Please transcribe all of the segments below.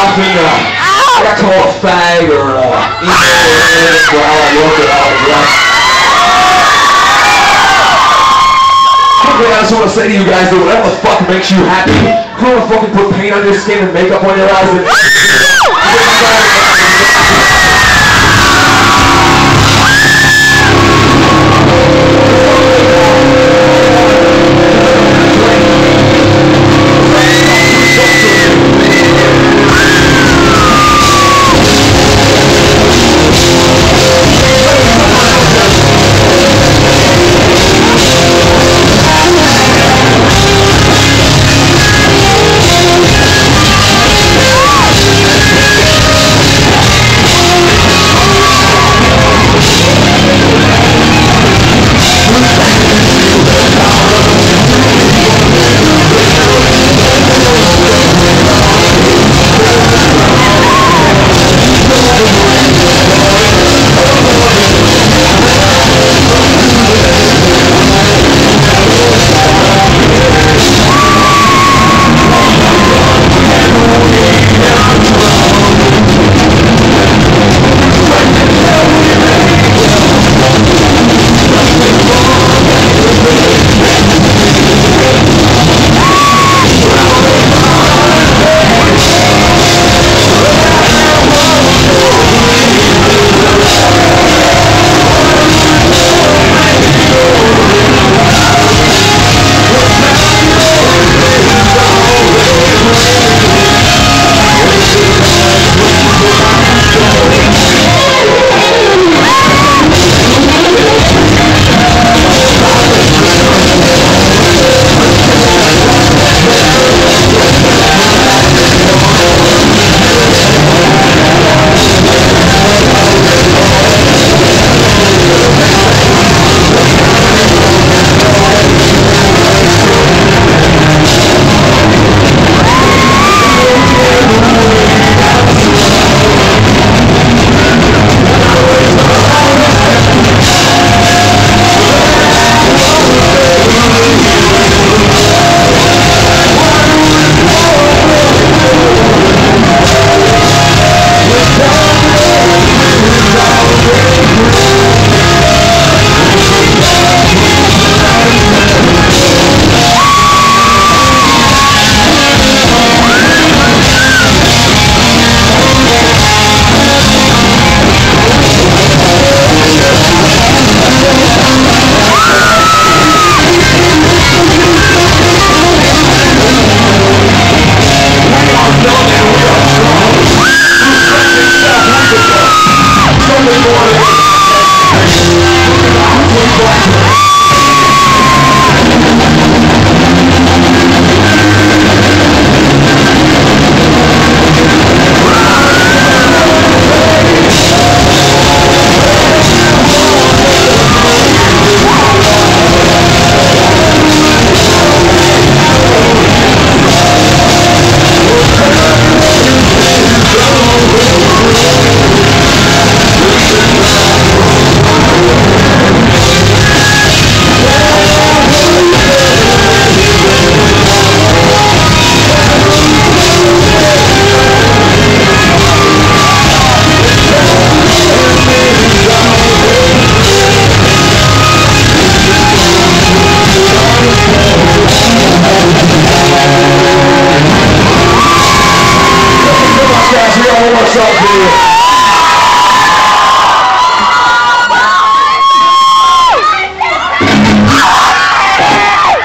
laughing. I got called fag or emo for how I look or how I dress. I just want to say to you guys that whatever the fuck makes you happy, if you want to fucking put paint on your skin and makeup on your eyes, then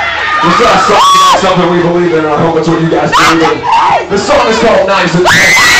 something we believe in, and I hope that's what you guys believe in. The song is called Nice and